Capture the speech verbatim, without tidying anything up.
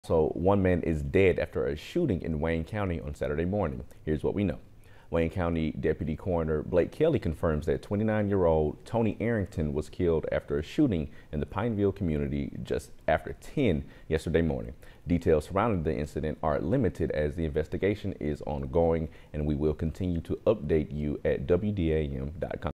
So one man is dead after a shooting in Wayne County on Saturday morning. Here's what we know. Wayne County Deputy Coroner Blake Kelly confirms that twenty-nine-year-old Tony Arrington was killed after a shooting in the Pineville community just after ten yesterday morning. Details surrounding the incident are limited as the investigation is ongoing, and we will continue to update you at W D A M dot com.